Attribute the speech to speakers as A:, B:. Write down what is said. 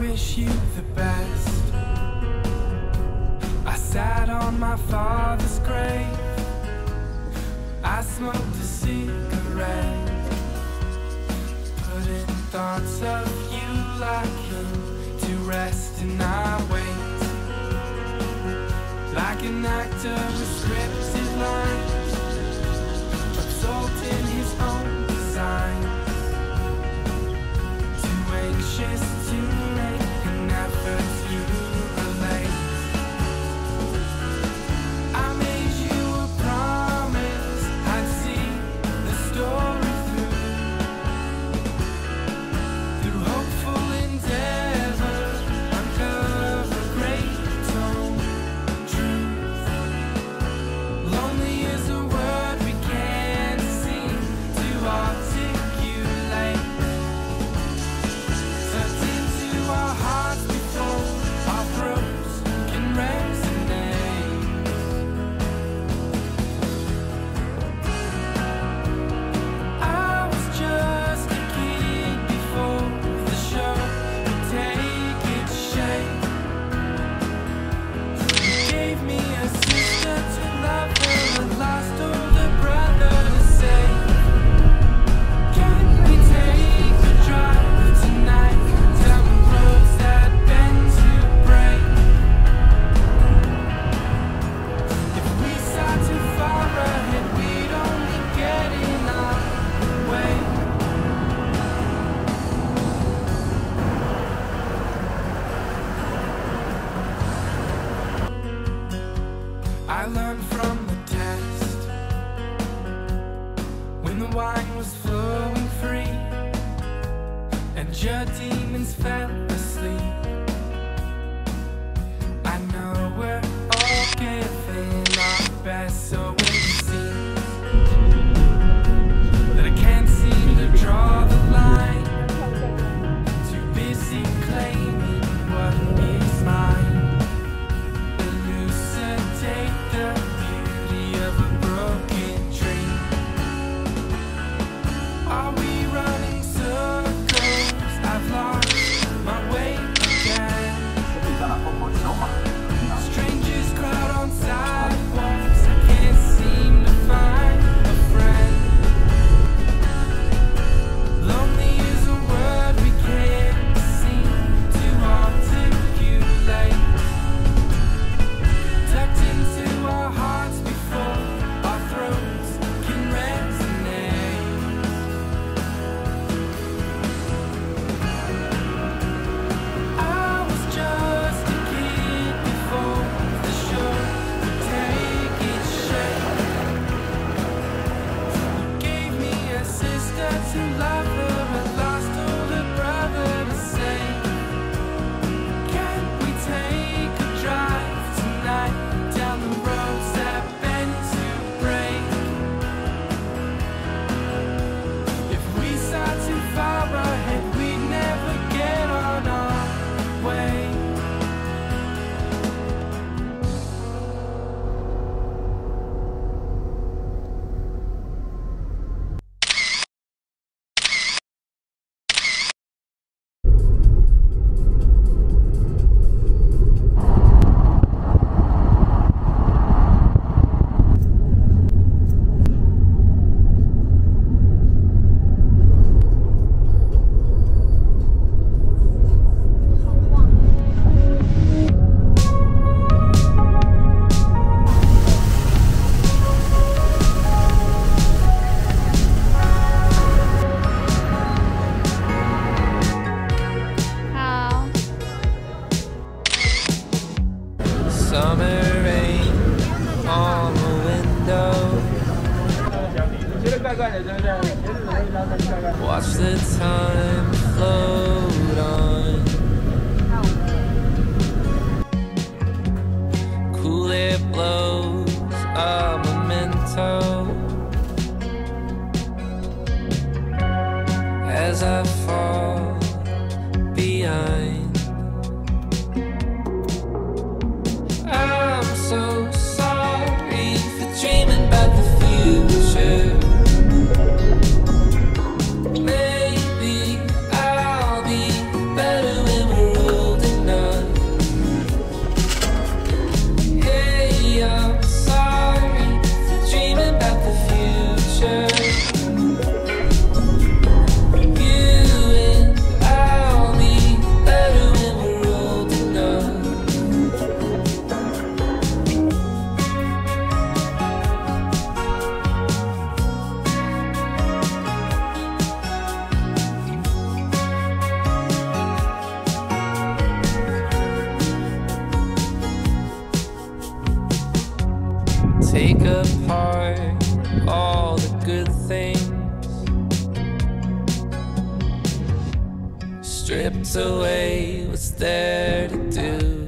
A: wish you the best. I sat on my father's grave. I smoked a cigarette, putting thoughts of you like him to rest, and I wait like an actor with scripted lines, absorbed in his own design, too anxious to make an effort to relate. I made you a promise I'd see the story through hopeful endeavor, uncover great tone truth. Lonely is a word we can't seem to articulate, tucked into our hearts before our throats can resonate. I was just a kid before the show could take its shape. You gave me a sister to love her, a lost older brother to save. Can we take a drive tonight down the roads that bend to break? If we saw too far ahead, we'd only get in our way. I learned from the test when the wine was flowing free and your demons fell asleep. I know we're all giving our best, so it seems that I can't seem to draw the line. Too busy claiming what is mine. Elucidate the beauty of a broken dream. Are we running circles? I've lost my way again. Strangers crowd on sidewalks. I can't seem to find a friend. Lonely is a word we can't seem to articulate, tucked into our hearts before our throats can resonate. I was just a kid before the show could take its shape. You gave me a sister to love her, a lost older brother to save. Can we take a drive tonight down the roads that bend to break? If we saw too far ahead, we'd never get on our way. Summer rain on the window. Watch the time float on. Cool air blows a memento as I fall behind. I'm so sorry for dreaming about the future. Maybe I'll be better when we're older. take apart all the good things, stripped away what's there to do.